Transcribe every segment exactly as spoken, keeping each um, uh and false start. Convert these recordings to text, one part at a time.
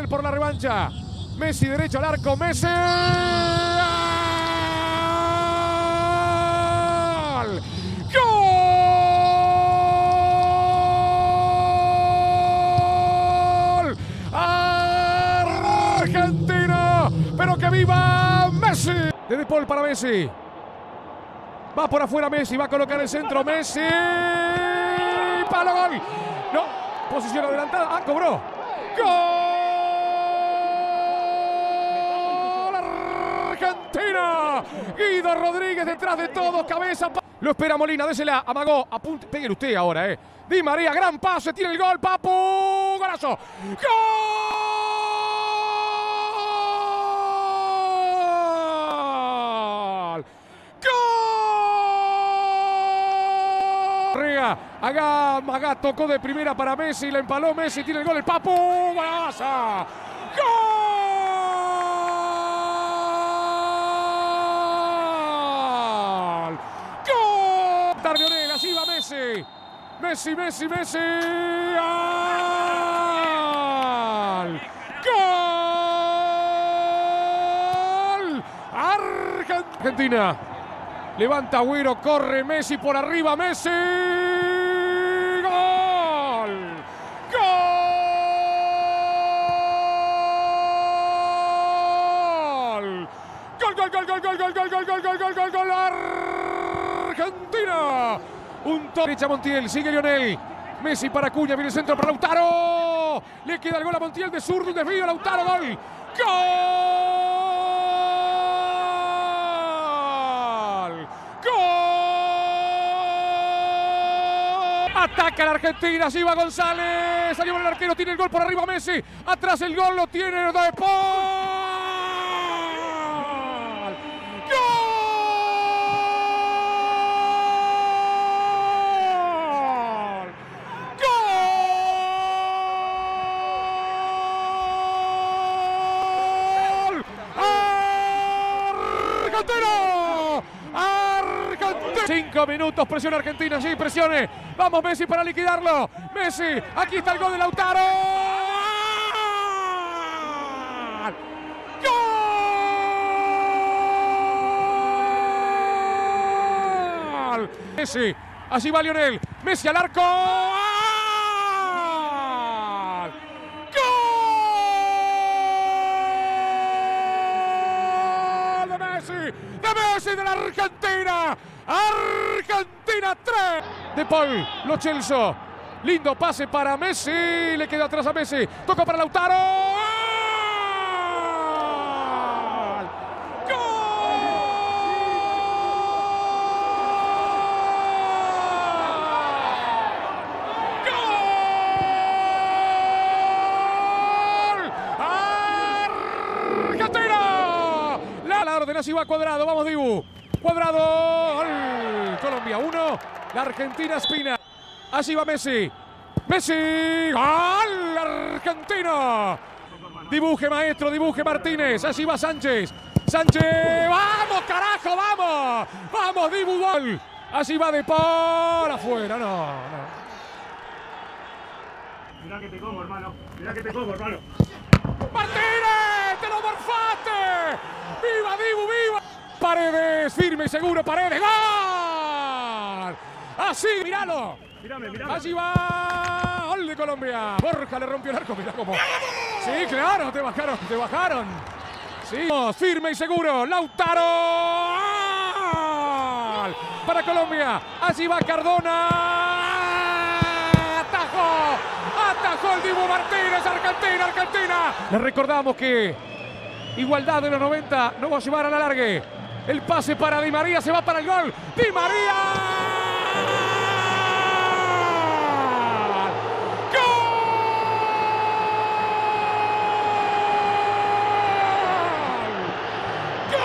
Por la revancha. Messi derecho al arco. Messi. ¡Gol! ¡Gol! ¡Argentina! ¡Pero que viva Messi! De De Paul para Messi. Va por afuera Messi. Va a colocar el centro. Messi. ¡Palo! ¡Gol! No. Posición adelantada. ¡Ah, cobró! ¡Gol! Argentina. Guido Rodríguez detrás de todo. Cabeza. Lo espera Molina. Désela. Amagó. Apunte. Pégale usted ahora, eh. Di María. Gran pase. Tiene el gol. Papu. Golazo. Gol. Gol. Agá, Agá tocó de primera para Messi. La empaló Messi. Tiene el gol. El Papu. Golazo. Gol. Lionel, así va Messi. Messi, Messi, Messi. ¡Gol! ¡Gol! Argentina. Levanta Agüero, corre Messi por arriba. Messi. ¡Gol! ¡Gol! ¡Gol, gol, gol, gol, gol, gol, gol, gol, gol, gol, gol, gol, gol! Argentina. Un toque. Derecha Montiel. Sigue Lionel. Messi para Acuña. Viene el centro para Lautaro. Le queda el gol a Montiel de zurdo. Un desvío. Lautaro. Gol. Gol. Gol. Ataca la Argentina. Así va González. Salió el arquero. Tiene el gol por arriba Messi. Atrás el gol. Lo tiene De Paul. Argentina. Cinco minutos, presiona Argentina, sí, presione. Vamos Messi para liquidarlo. Messi, aquí está el gol de Lautaro. ¡Gol! Messi, así va Lionel. Messi al arco. De Messi de la Argentina. Argentina tres. De Paul, Lo Celso. Lindo pase para Messi. Le queda atrás a Messi. Toca para Lautaro. ¡Gol! ¡Gol! ¡Argentina! La orden así va Cuadrado. Vamos, Dibu. Cuadrado. ¡Gol! Colombia uno. La Argentina Espina. Así va Messi. Messi. ¡Gol! Argentina. Dibuje, maestro. Dibuje, Martínez. Así va Sánchez. Sánchez. ¡Vamos, carajo! ¡Vamos! ¡Vamos, Dibu! ¡Gol! Así va De Paul. Afuera. No, no. Mirá que te como, hermano. Mirá que te como, hermano. ¡Martínez! ¡Te lo morfaste! ¡Viva, Dibu, viva! Paredes, firme y seguro, Paredes. ¡Gol! Así, míralo. Mírame, mírame. Allí va. Gol de Colombia. Borja le rompió el arco. Mirá cómo. Sí, claro, te bajaron, te bajaron. Sí, firme y seguro. Lautaro. ¡Gol! Para Colombia. Allí va Cardona. Atajó. Atajó el Dibu Martínez. Argentina, Argentina. Les recordamos que igualdad de los noventa no va a llevar a la largue. El pase para Di María, se va para el gol. ¡Di María! ¡Gol!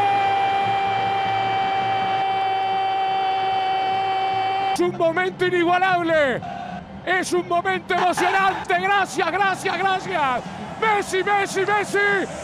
¡Gol! Es un momento inigualable. Es un momento emocionante. Gracias, gracias, gracias. Messi, Messi, Messi.